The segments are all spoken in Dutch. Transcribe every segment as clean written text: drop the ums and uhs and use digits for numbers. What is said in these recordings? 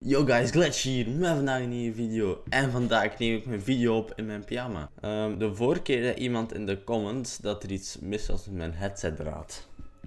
Yo guys, Glitch hier met vandaag een nieuwe video. En vandaag neem ik mijn video op in mijn pyjama. De vorige keer zei iemand in de comments dat er iets mis was met mijn headsetdraad.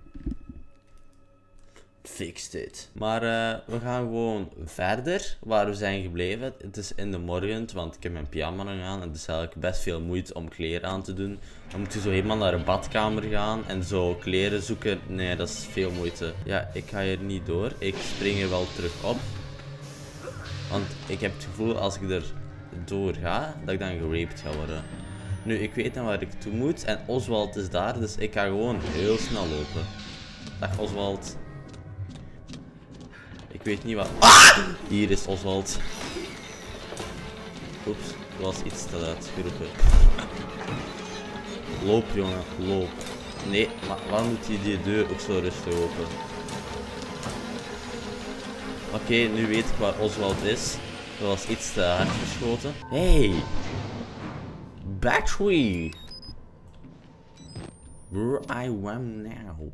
Fix dit. Maar we gaan gewoon verder waar we zijn gebleven. Het is in de morgen, want ik heb mijn pyjama nog aan. En het is eigenlijk best veel moeite om kleren aan te doen. Dan moet je zo helemaal naar een badkamer gaan en zo kleren zoeken. Nee, dat is veel moeite. Ja, ik ga hier niet door. Ik spring er wel terug op. Want ik heb het gevoel als ik er door ga, dat ik dan geraped ga worden. Nu, ik weet dan waar ik toe moet en Oswald is daar, dus ik ga gewoon heel snel lopen. Dag Oswald. Ik weet niet wat... Ah! Hier is Oswald. Oeps, er was iets te luid geroepen. Loop jongen, loop. Nee, maar waarom doet hij die deur ook zo rustig open? Oké, nu weet ik waar Oswald is. Dat was iets te hard geschoten. Hey! Battery! Where I am now.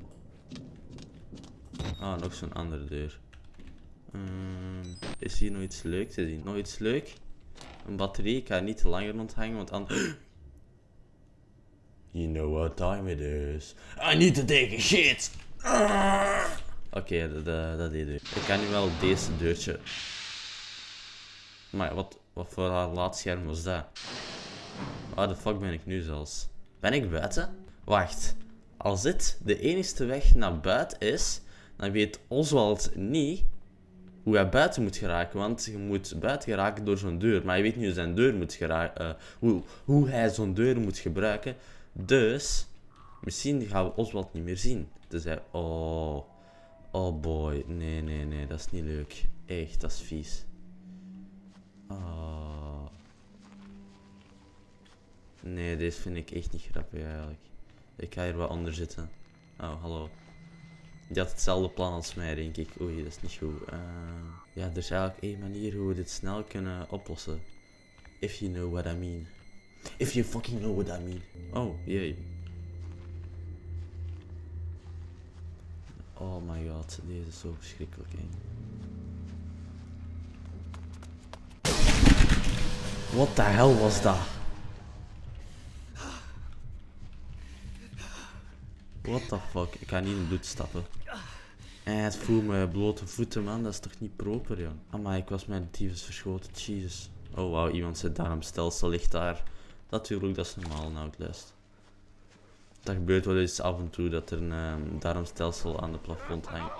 Ah, nog zo'n andere deur. Is hier nog iets leuks te zien? Nog iets leuk? Een batterie. Ik ga niet te langer onthangen, want anders... You know what time it is. I need to take a shit! Oké, dat deed ik. Ik kan nu wel deze deurtje. Maar wat voor haar laadscherm was dat? Waar de fuck ben ik nu zelfs? Ben ik buiten? Wacht. Als dit de enige weg naar buiten is, dan weet Oswald niet hoe hij buiten moet geraken. Want je moet buiten geraken door zo'n deur. Maar hij weet niet hoe zijn deur moet geraken. Hoe hij zo'n deur moet gebruiken. Dus, misschien gaan we Oswald niet meer zien. Dus hij... Oh boy, nee, dat is niet leuk. Echt, dat is vies. Oh. Nee, deze vind ik echt niet grappig eigenlijk. Ik ga hier wat onder zitten. Oh, hallo. Die had hetzelfde plan als mij, denk ik. Oei, dat is niet goed. Ja, er is eigenlijk één manier hoe we dit snel kunnen oplossen. If you know what I mean. If you fucking know what I mean. Oh, jee. Oh my god, deze is zo verschrikkelijk eng. What the hell was dat? What the fuck? Ik ga niet in het bloed stappen. Het voelt me blote voeten, man. Dat is toch niet proper, joh. Amai, ik was mijn tyfus verschoten. Jesus. Oh wauw, iemand zijn darmstelsel ligt daar. Natuurlijk, dat is normaal in Outlast. Dat gebeurt wel eens af en toe dat er een darmstelsel aan de plafond hangt.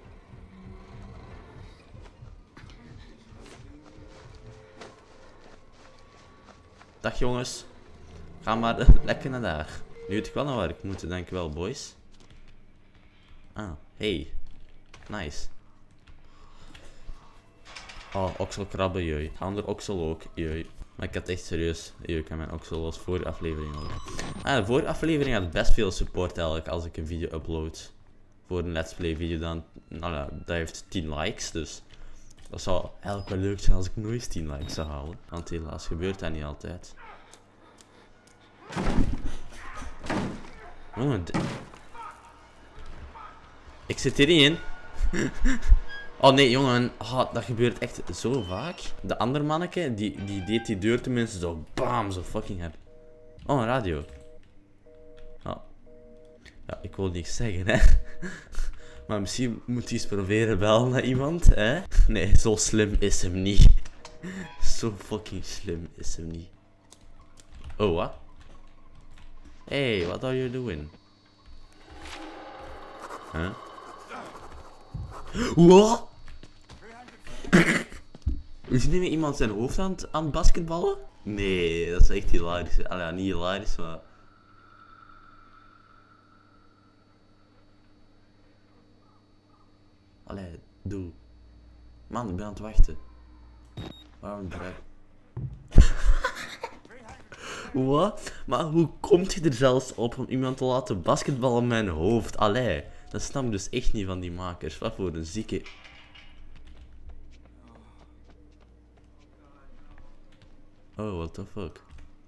Dag jongens. Ga maar lekker naar daar. Nu weet ik wel naar waar ik moet, denk ik wel, boys. Ah, hey. Nice. Oh, okselkrabben, jee. Ander oksel ook, jee. Maar ik had echt serieus. Ik heb mijn oksel was vorige aflevering al. De vorige aflevering had best veel support eigenlijk als ik een video upload. Voor een let's play video dan. Nou ja, dat heeft 10 likes, dus. Dat zou eigenlijk wel leuk zijn als ik nog eens 10 likes zou halen. Want helaas gebeurt dat niet altijd. Jongen, ik zit hierin. Oh nee, jongen. Oh, dat gebeurt echt zo vaak. De andere manneke, die deed die deur tenminste zo bam, zo fucking hard. Oh, een radio. Oh. Ja, ik wil niks zeggen, hè. Maar misschien moet hij eens proberen bellen naar iemand, hè. Nee, zo slim is hem niet. Zo fucking slim is hem niet. Oh, wat? Hey, what are you doing? Huh? Wat? Is nu weer iemand zijn hoofd aan het basketballen? Nee, dat is echt hilarisch. Allee, niet hilarisch, maar... Allee, doe. Man, ik ben aan het wachten. Waarom draai... Wat? Maar hoe komt je er zelfs op om iemand te laten basketballen met mijn hoofd? Allee, dat snap ik dus echt niet van die makers. Wat voor een zieke... Oh, what the fuck.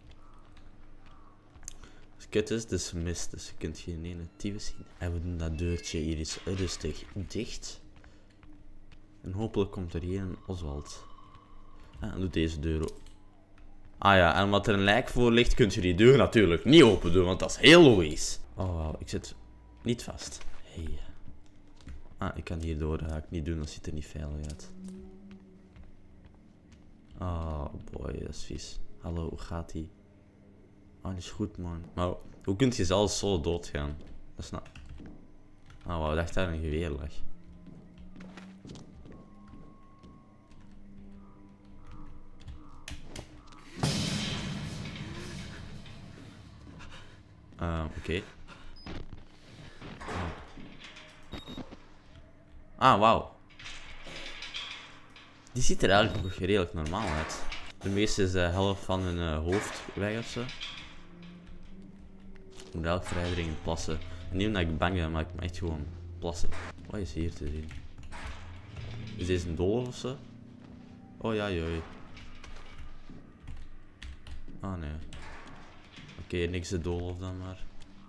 Dus kut is, het is mist, dus je kunt geen ene tyfus zien. En we doen dat deurtje hier eens rustig dicht. En hopelijk komt er hier een Oswald. En doet deze deur open. Ah ja, en omdat er een lijk voor ligt, kunt je die deur natuurlijk niet open doen, want dat is heel logisch. Oh wauw, ik zit niet vast. Hey. Ah, ik kan hier door, dat ga ik niet doen, dat ziet er niet veilig uit. Oh boy, dat is vies. Hallo, hoe gaat ie? Alles goed, man. Maar hoe kun je zelfs zo doodgaan? Dat is nou... Oh wauw, ik dacht daar een geweer lag. Oké. Ah, wauw. Die ziet er eigenlijk nog redelijk normaal uit. De meeste is de helft van hun hoofd weg ofzo. Ik moet elke vrij dringend plassen. En niet omdat ik bang ben, maar ik moet echt gewoon plassen. Wat is hier te zien? Is deze een doolhof ofzo? Oh ja, joi. Ah nee. Oké, niks de doolhof dan maar.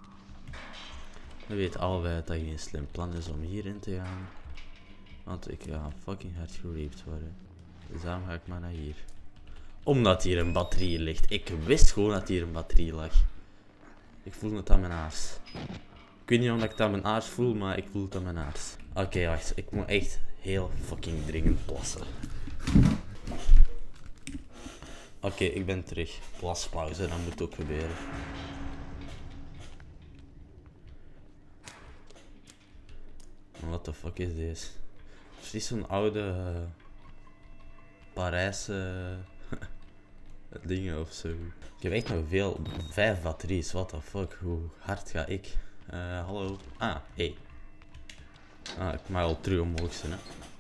We weten allebei dat dat geen slim plan is om hierin te gaan. Want ik ga fucking hard geraped worden. Dus daarom ga ik maar naar hier. Omdat hier een batterie ligt. Ik wist gewoon dat hier een batterie lag. Ik voel het aan mijn aars. Ik weet niet of ik het aan mijn aars voel, maar ik voel het aan mijn aars. Oké, wacht. Ik moet echt heel fucking dringend plassen. Oké, ik ben terug. Plaspauze, dat moet ook gebeuren. What the fuck is deze? Precies zo'n oude Parijse dingen ofzo. Ik heb echt nog veel. 5 batteries, what the fuck, hoe hard ga ik? Hallo. Ah, hey. Ah, ik mag al terug omhoog zijn, hè.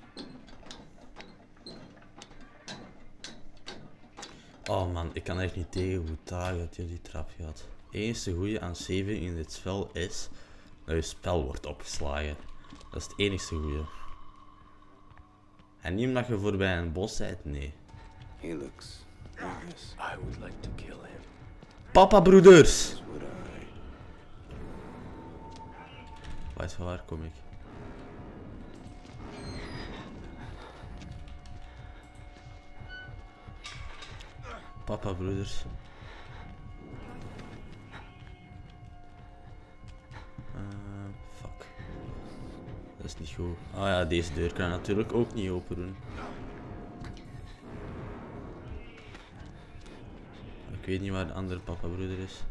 Oh man, ik kan echt niet tegen hoe traag dat je die trap gaat. Het enige goede aan saving in dit spel is dat je spel wordt opgeslagen. Dat is het enige goede. En niet omdat je voorbij een bos bent, nee. He looks nervous. I would like to kill him. Papa broeders! Would I? Wat van waar kom ik? Papa broeders. Fuck. Dat is niet goed. Ah ja, deze deur kan ik natuurlijk ook niet open doen. Ik weet niet waar de andere papa broeder is.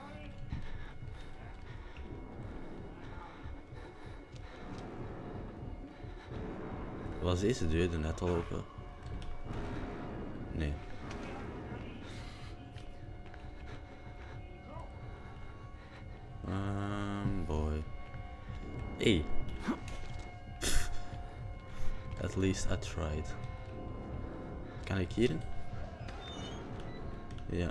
Was deze deur er net al open? Nee. Boy. Hey. At least I tried. Kan ik hierin? Ja.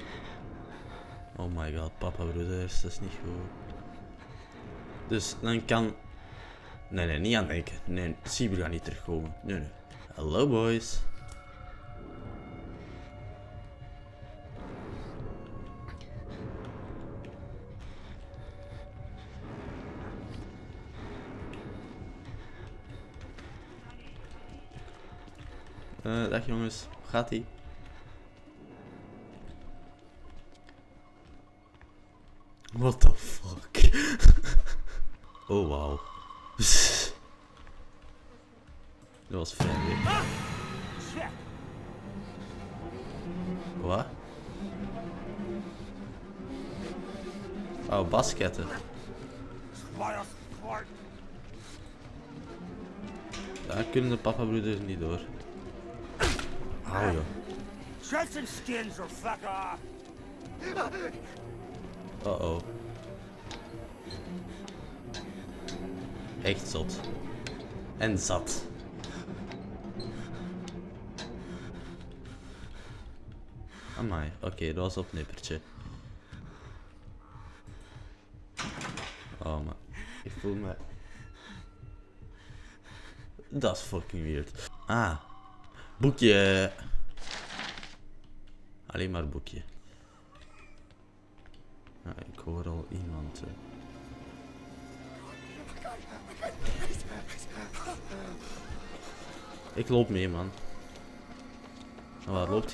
Oh my god, papa broeders, dat is niet goed. Dus dan kan... Nee, niet aan denken. Nee, Cyber gaat niet terugkomen. Nee. Hello boys. Dag jongens, hoe gaat ie? What the fuck? Oh wow. Dat was vrij weer. Wat? Oh, basketten. Daar kunnen de papa broeders niet door. Hou joh. Oh. Echt zot. En zat. Amai, oké, dat was op nippertje. Oh man, ik voel me... Dat is fucking weird. Ah, boekje. Alleen maar boekje. Ja, ik hoor al iemand. Ik loop mee, man. En waar loopt je?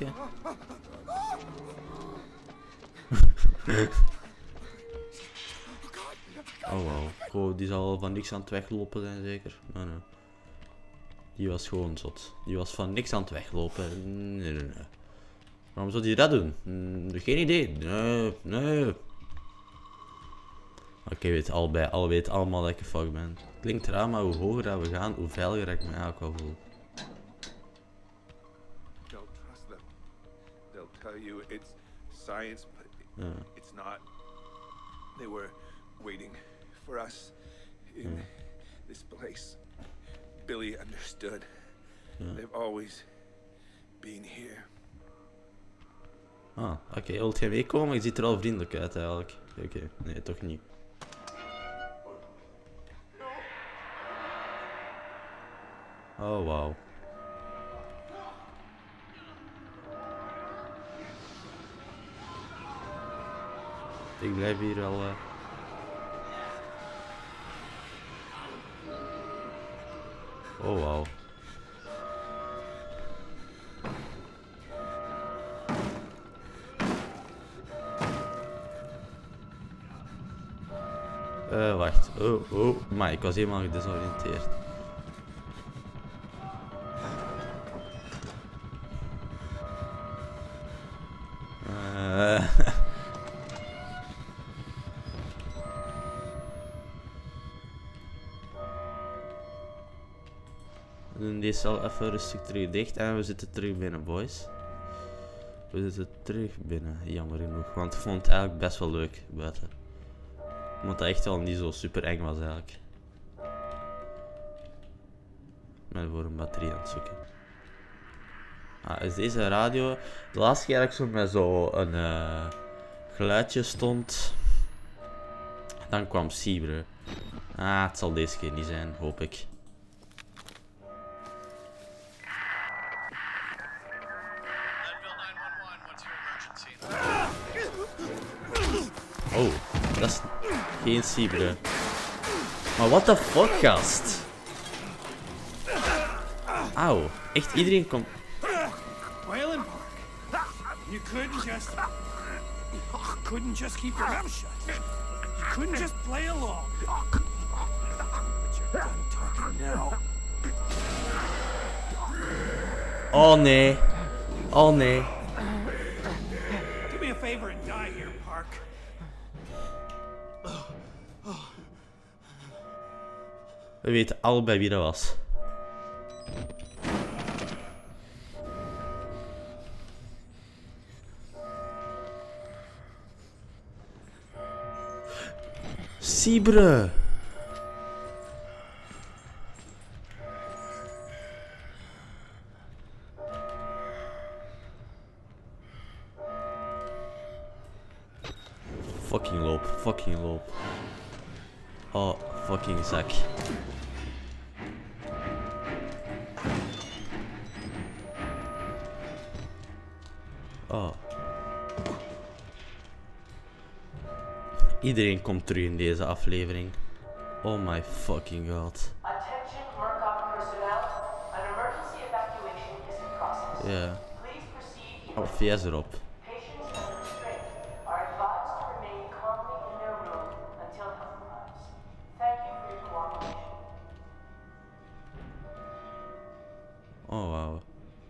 Oh wow. Oh, die zal van niks aan het weglopen zijn, zeker? Nee, nee. Die was gewoon zot. Die was van niks aan het weglopen. Nee, nee, nee. Waarom zou die dat doen? Geen idee. Nee, nee. Oké, weet allemaal dat ik een fuck ben. Klinkt raar, maar hoe hoger dat we gaan, hoe veiliger ik me eigenlijk wel voel. Don't trust them. They'll tell you it's science, but it's not. They were waiting for us in this place. Billy understood. They've always been here. Ah, oké, wilt jij meekomen? Je ziet er al vriendelijk uit eigenlijk. Oké, nee, toch niet. Oh, wauw. Ik blijf hier wel... Oh, wauw. Wacht. Oh. Maar ik was helemaal gedesoriënteerd. We doen deze al even rustig terug dicht en we zitten terug binnen, boys. We zitten terug binnen, jammer genoeg, want ik vond het eigenlijk best wel leuk buiten. Omdat het echt wel niet zo super eng was eigenlijk. Ik ben voor een batterie aan het zoeken. Ah, is deze radio? De laatste keer dat ik zo met zo'n geluidje stond, dan kwam Siebre. Ah, het zal deze keer niet zijn, hoop ik. Oh, dat is geen Siebre. Maar what the fuck, gast? Auw, echt iedereen komt. Whalen Park. You couldn't just keep your mouth shut. You couldn't just play along. But you're done talking now. Oh nee. Oh nee. Do me a favor and die here, Park. We weten allebei wie dat was. Siebre. Fucking loop. Oh, fucking zak. Oh. Iedereen komt terug in deze aflevering. Oh my fucking god. Attention Murkoff personnel. An emergency evacuation is in process. Ja. Please proceed. Oh, VS erop. Patients under restraint are advised to remain calmly in their room until help arrives. Thank you for your cooperation. Oh, wauw.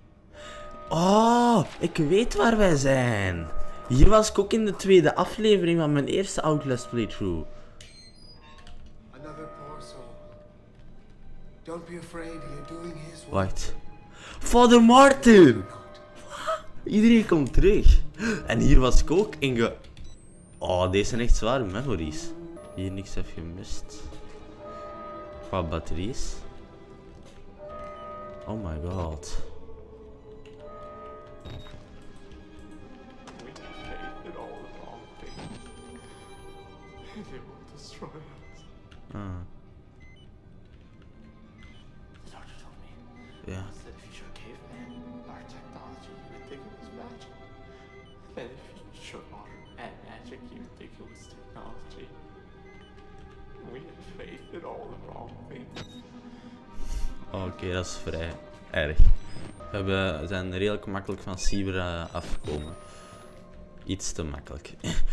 Oh, ik weet waar wij zijn. Hier was ik ook in de tweede aflevering van mijn eerste Outlast playthrough. Another poor soul. Don't be afraid, you're doing his work. Wacht. Father Martin! Iedereen komt terug. En hier was ik ook in Oh, deze zijn echt zware memories. Hier niks heb gemist. Qua batteries. Oh my god. We did all the wrong things. They will destroy us. Ah, The doctor told me ja. that if you showed caveman our technology, you would think it was magic. And if you showed modern man magic, you would think it was technology. We had faith in all the wrong things. Oké, dat is vrij erg. We zijn redelijk makkelijk van Cyber afgekomen. Iets te makkelijk.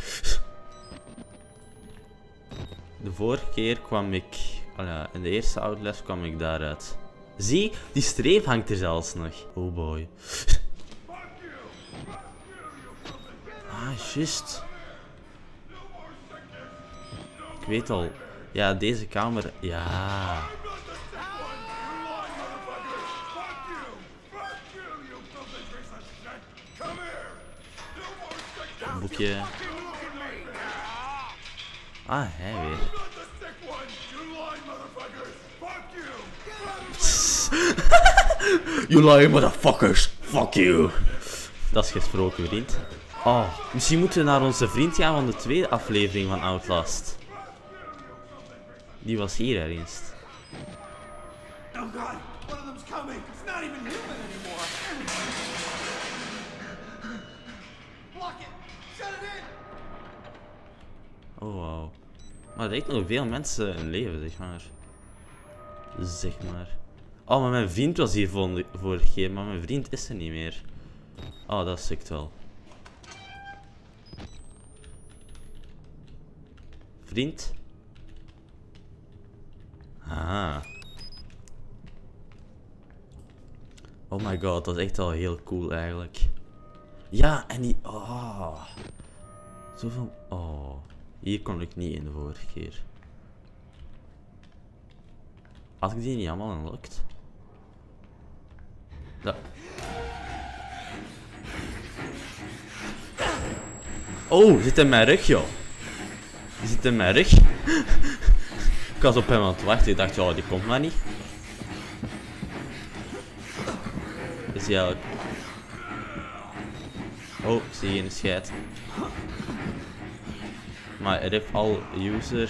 De vorige keer kwam ik... in de eerste Outlast kwam ik daaruit. Zie, die streep hangt er zelfs nog. Oh boy. Juist. Ik weet al. Ja, deze kamer. Ja. Een boekje. Hij weer. You lying motherfuckers. Fuck you. Dat is gesproken, vriend. Misschien moeten we naar onze vriend gaan van de tweede aflevering van Outlast. Die was hier ergens. Oh god, one of them's coming. It's not even human anymore. Block it. Shut it in. Oh wow. Maar er lijkt nog veel mensen in leven, zeg maar. Maar mijn vriend was hier vorige keer, maar mijn vriend is er niet meer. Dat stikt wel. Vriend? Oh my god, dat is echt wel heel cool eigenlijk. Ja, en die... Zoveel... Hier kon ik niet in de vorige keer. Had ik die niet allemaal unlocked? Ja. Oh, zit in mijn rug, joh. Die zit in mijn rug. Ik was op hem aan het wachten. Ik dacht, ja, die komt maar niet. Is hij eigenlijk... Oh, ik zie geen scheid. Maar rip all users.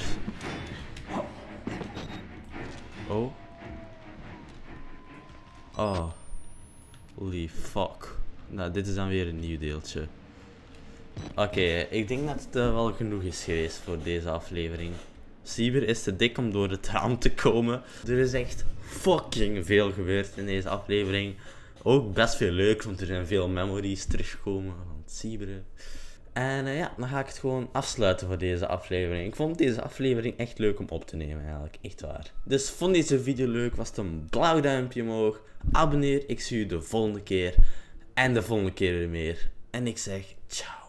Holy fuck. Nou, dit is dan weer een nieuw deeltje. Oké, ik denk dat het wel genoeg is geweest voor deze aflevering. Cyber is te dik om door het raam te komen. Er is echt fucking veel gebeurd in deze aflevering. Ook best veel leuk, want er zijn veel memories teruggekomen van Cyber. En dan ga ik het gewoon afsluiten voor deze aflevering. Ik vond deze aflevering echt leuk om op te nemen eigenlijk, echt waar. Dus vond deze video leuk, was het een blauw duimpje omhoog. Abonneer, ik zie u de volgende keer. En de volgende keer weer meer. En ik zeg ciao.